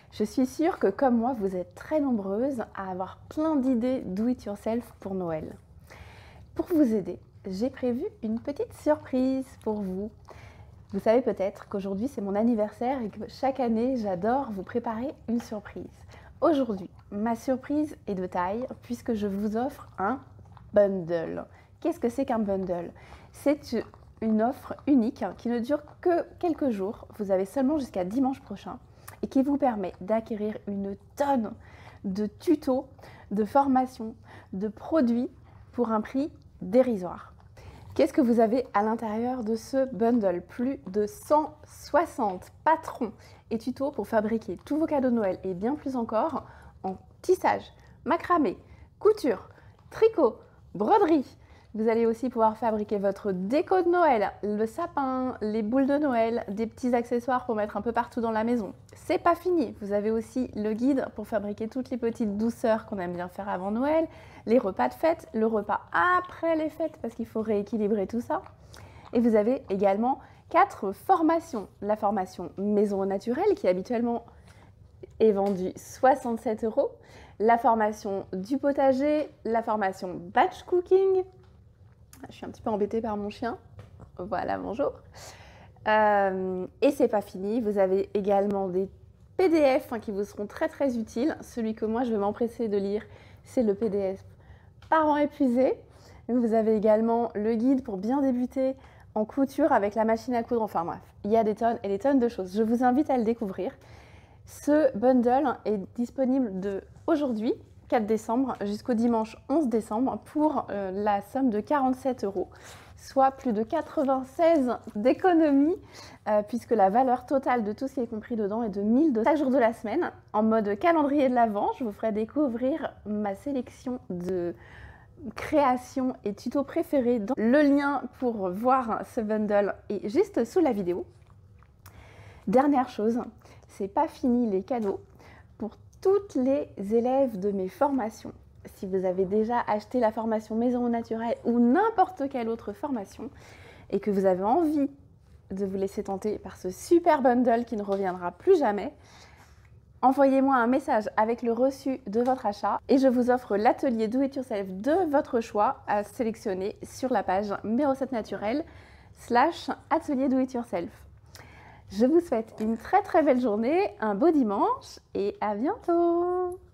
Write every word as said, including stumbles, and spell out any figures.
Je suis sûre que comme moi, vous êtes très nombreuses à avoir plein d'idées do it yourself pour Noël. Pour vous aider, j'ai prévu une petite surprise pour vous. Vous savez peut-être qu'aujourd'hui c'est mon anniversaire et que chaque année j'adore vous préparer une surprise. Aujourd'hui, ma surprise est de taille puisque je vous offre un bundle. Qu'est-ce que c'est qu'un bundle? C'est une offre unique qui ne dure que quelques jours. Vous avez seulement jusqu'à dimanche prochain et qui vous permet d'acquérir une tonne de tutos, de formations, de produits pour un prix dérisoire. Qu'est-ce que vous avez à l'intérieur de ce bundle? Plus de cent soixante patrons et tutos pour fabriquer tous vos cadeaux de Noël et bien plus encore en tissage, macramé, couture, tricot, broderie. Vous allez aussi pouvoir fabriquer votre déco de Noël, le sapin, les boules de Noël, des petits accessoires pour mettre un peu partout dans la maison. C'est pas fini, vous avez aussi le guide pour fabriquer toutes les petites douceurs qu'on aime bien faire avant Noël, les repas de fête, le repas après les fêtes parce qu'il faut rééquilibrer tout ça. Et vous avez également quatre formations. La formation Maison au naturel qui habituellement est vendue soixante-sept euros, la formation du potager, la formation batch cooking. Je suis un petit peu embêtée par mon chien. Voilà, bonjour. Euh, et c'est pas fini, vous avez également des P D F hein, qui vous seront très très utiles. Celui que moi je vais m'empresser de lire, c'est le P D F Parents épuisés. Vous avez également le guide pour bien débuter en couture avec la machine à coudre. Enfin bref, il y a des tonnes et des tonnes de choses. Je vous invite à le découvrir. Ce bundle est disponible de aujourd'hui, quatre décembre, jusqu'au dimanche onze décembre pour euh, la somme de quarante-sept euros, soit plus de quatre-vingt-seize d'économie, euh, puisque la valeur totale de tout ce qui est compris dedans est de mille deux cents jours de la semaine. En mode calendrier de l'Avent, je vous ferai découvrir ma sélection de créations et tutos préférés. Le lien pour voir ce bundle est juste sous la vidéo. Dernière chose, c'est pas fini les cadeaux pour toutes les élèves de mes formations. Si vous avez déjà acheté la formation Maison au naturel ou n'importe quelle autre formation et que vous avez envie de vous laisser tenter par ce super bundle qui ne reviendra plus jamais, envoyez-moi un message avec le reçu de votre achat et je vous offre l'atelier Do It Yourself de votre choix à sélectionner sur la page Mes recettes naturelles slash atelier Do It Yourself. Je vous souhaite une très très belle journée, un beau dimanche et à bientôt!